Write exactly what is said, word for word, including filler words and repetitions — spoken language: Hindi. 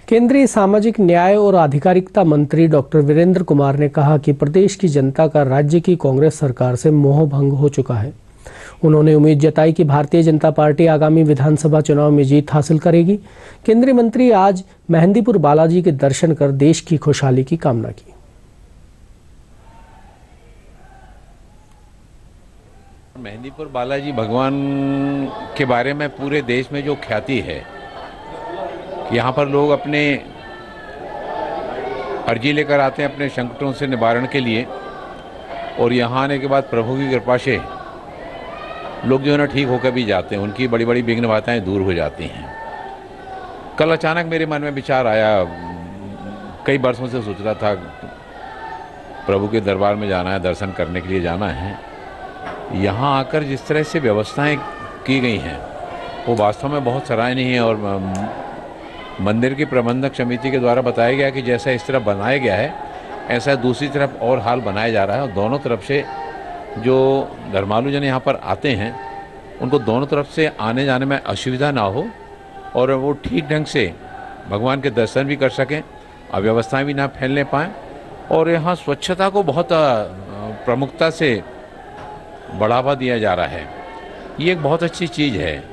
केंद्रीय सामाजिक न्याय और आधिकारिकता मंत्री डॉक्टर वीरेंद्र कुमार ने कहा कि प्रदेश की जनता का राज्य की कांग्रेस सरकार से मोह भंग हो चुका है। उन्होंने उम्मीद जताई कि भारतीय जनता पार्टी आगामी विधानसभा चुनाव में जीत हासिल करेगी। केंद्रीय मंत्री आज मेहंदीपुर बालाजी के दर्शन कर देश की खुशहाली की कामना की। मेहंदीपुर बालाजी भगवान के बारे में पूरे देश में जो ख्याति है, यहाँ पर लोग अपने अर्जी लेकर आते हैं अपने संकटों से निवारण के लिए, और यहाँ आने के बाद प्रभु की कृपा से लोग जो है ना ठीक होकर भी जाते हैं, उनकी बड़ी बड़ी विघ्न बाधाएं दूर हो जाती हैं। कल अचानक मेरे मन में विचार आया, कई वर्षों से सोच रहा था प्रभु के दरबार में जाना है, दर्शन करने के लिए जाना है। यहाँ आकर जिस तरह से व्यवस्थाएं की गई हैं वो वास्तव में बहुत सराहनीय है, और मंदिर की प्रबंधक समिति के द्वारा बताया गया कि जैसा इस तरफ बनाया गया है ऐसा दूसरी तरफ और हाल बनाया जा रहा है, और दोनों तरफ से जो धर्मालु जन यहाँ पर आते हैं उनको दोनों तरफ से आने जाने में असुविधा ना हो और वो ठीक ढंग से भगवान के दर्शन भी कर सकें, अव्यवस्थाएं भी ना फैलने पाएँ। और यहाँ स्वच्छता को बहुत प्रमुखता से बढ़ावा दिया जा रहा है। ये एक बहुत अच्छी चीज़ है।